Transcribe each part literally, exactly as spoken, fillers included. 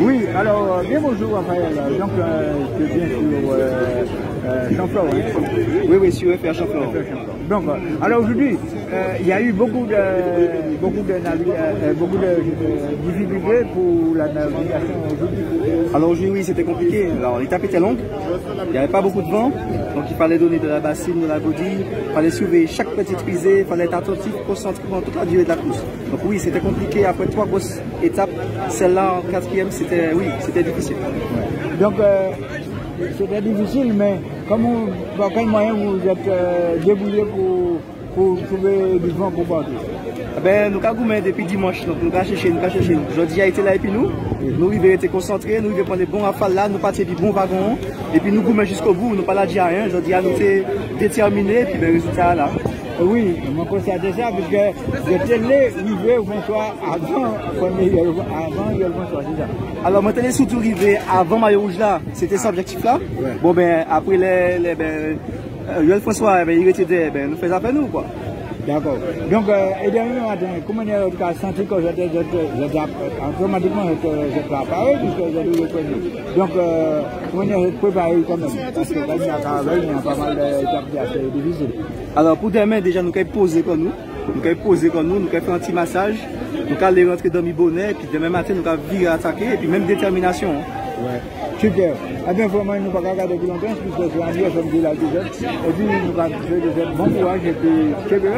Oui, alors, bien bonjour Raphaël. Donc, euh, c'est bien sûr euh, euh, Champlain, hein? Oui, oui, sur F R Champlain. Donc, euh, alors aujourd'hui, euh, il y a eu beaucoup de, beaucoup de, euh, beaucoup de, de difficultés pour la navigation aujourd'hui. Alors aujourd'hui, oui, c'était compliqué. Alors l'étape était longue, il n'y avait pas beaucoup de vent, donc il fallait donner de la bassine, de la godille, il fallait surveiller chaque petite risée, il fallait être attentif, concentré pendant toute la durée de la course. Donc oui, c'était compliqué. Après trois grosses étapes, celle-là en quatrième, c'était oui, c'était difficile. Ouais. Donc euh, c'était difficile, mais comment, par quel moyen vous êtes euh, débrouillé pour, pour trouver du vent pour partir? Ben, nous avons depuis dimanche, donc nous avons cherché, nous avons cherché. Jeudi a été là et puis nous, nous arrivons à être concentrés, nous arrivons à prendre les bons rafales là, nous partir du bon wagon, et puis nous goûtons jusqu'au bout, nous pas là à rien. Jeudi a nous été déterminés, et puis le résultat là. Oui, je constate ça, parce que j'étais là, arrivé au François avant, avant le François, c'est ça. Alors, moi, j'étais surtout arrivé avant Maillot Rouge là, c'était ça l'objectif là. Ouais. Bon, ben, après les, les ben, euh, François, ben, il était, ben, nous faisons appel nous, quoi. D'accord. Donc, euh, et dernier matin, comment vous avez senti que j'étais, automatiquement, j'étais préparé, puisque j'ai dû le connaître. Donc, euh, comment vous avez préparé quand même? Parce que quand il y a travail, il y a pas mal d'étapes assez difficiles. Alors, pour demain, déjà, nous avons posé comme nous. Nous avons posé comme nous, nous avons fait un petit massage. Nous avons aller rentrer dans le bonnet, et puis demain matin, nous avons viré attaquer, et puis même détermination. Ouais. Super. Eh bien, vraiment, nous ne pouvons pas regarder plus longtemps, puisque c'est un lieu comme dit la visite. Et puis, nous avons fait bon courage, et puis, c'est vrai,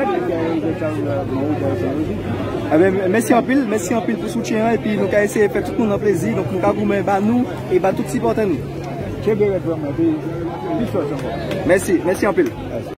eh bien, merci en pile, merci en pile pour le soutien, et puis nous avons essayé de faire tout le monde en plaisir, donc nous avons goûté nous, et bah, tout supporter nous. C'est vrai, vraiment. Merci, merci en pile.